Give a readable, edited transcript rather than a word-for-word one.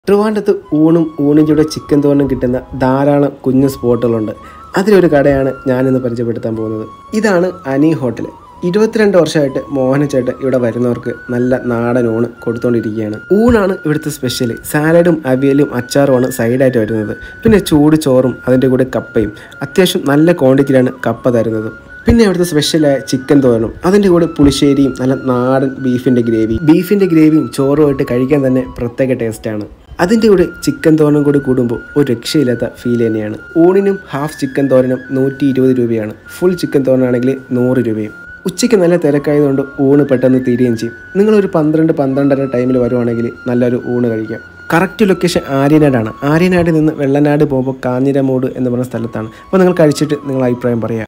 ട്രിവാൻഡ്രത്ത് ഊണും ചൂടെ ചിക്കൻ തോരനും കിട്ടുന്ന ധാരാളം കുഞ്ഞു സ്പോട്ടുകളുണ്ട്. അതിലൊരു കടയാണ് ഞാനിന്ന് പരിചയപ്പെടുത്താൻ പോകുന്നത്. ഇതാണ് അനി ഹോട്ടൽ. 22 വർഷമായിട്ട് മോഹനച്ചേട്ടൻ ഇവിടെ വരുന്നവർക്ക് നല്ല നാടൻ ഊണ് കൊടുത്തുകൊണ്ടിരിക്കുകയാണ്. ഊണാണ് ഇവിടുത്തെ സ്പെഷ്യൽ. സാലഡും അവിയലും അച്ചാറുമാണ് സൈഡായിട്ട് വരുന്നത്. പിന്നെ ചൂട് ചോറും അതിൻ്റെ കൂടെ കപ്പയും. അത്യാവശ്യം നല്ല ക്വാണ്ടിറ്റിയിലാണ് കപ്പ തരുന്നത്. പിന്നെ അവിടുത്തെ സ്പെഷ്യലായ ചിക്കൻ തോരനും അതിൻ്റെ കൂടെ പുളിശ്ശേരിയും നല്ല നാടൻ ബീഫിൻ്റെ ഗ്രേവിയും ചോറുമായിട്ട് കഴിക്കാൻ തന്നെ പ്രത്യേക ടേസ്റ്റാണ്. അതിൻ്റെ കൂടെ ചിക്കൻ തോരനും കൂടി കൂടുമ്പോൾ ഒരു രക്ഷയില്ലാത്ത ഫീൽ തന്നെയാണ്. ഊണിനും ഹാഫ് ചിക്കൻ തോരനും 120 രൂപയാണ്. ഫുൾ ചിക്കൻ തോരനാണെങ്കിൽ 100 രൂപയും. ഉച്ചയ്ക്ക് നല്ല തിരക്കായതുകൊണ്ട് ഊണ് പെട്ടെന്ന് തീരുകയും ചെയ്യും. നിങ്ങളൊരു 12-12:30 ടൈമിൽ വരുവാണെങ്കിൽ നല്ലൊരു ഊണ് കഴിക്കാം. Correct location ആര്യനാടാണ്. ആര്യനാട് നിന്ന് വെള്ളനാട് പോകുമ്പോൾ കാഞ്ഞിരമൂട് എന്ന് പറഞ്ഞ സ്ഥലത്താണ്. അപ്പോൾ നിങ്ങൾ കഴിച്ചിട്ട് നിങ്ങൾ അഭിപ്രായം പറയാം.